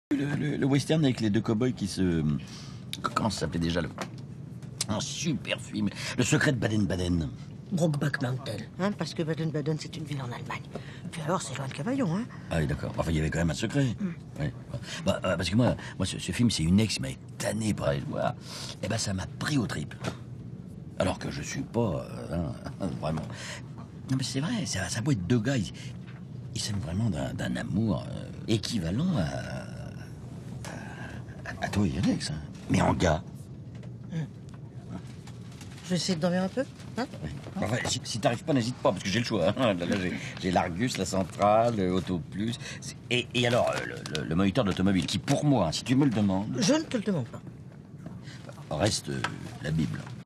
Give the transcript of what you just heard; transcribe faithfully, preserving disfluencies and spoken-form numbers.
Le, le, le western avec les deux cow-boys qui se... Comment ça s'appelait déjà le... Un super film. Le secret de Baden-Baden. Brokeback Mountain. Hein, parce que Baden-Baden, c'est une ville en Allemagne. Puis alors, c'est loin de Cavaillon, hein. Ah oui, d'accord. Enfin, il y avait quand même un secret. Mm. Ouais. Bah, euh, parce que moi, moi ce, ce film, c'est une ex qui m'a tanné pour aller le voir. Et ben, ça m'a pris aux tripes. Alors que je suis pas... Euh, hein, vraiment... Non, mais c'est vrai, ça, ça peut être deux gars... Ils, ils s'aiment vraiment d'un amour euh, équivalent à... À, à toi et Alex, hein. Mais en gars. Mm. Je vais essayer de dormir un peu, hein, oui. Enfin, si si t'arrives pas, n'hésite pas, parce que j'ai le choix. Hein. Là, là j'ai l'Argus, la Centrale, Auto Plus. Et, et alors, le, le, le moniteur d'automobile, qui pour moi, si tu me le demandes... Je ne te le demande pas. Reste euh, la Bible.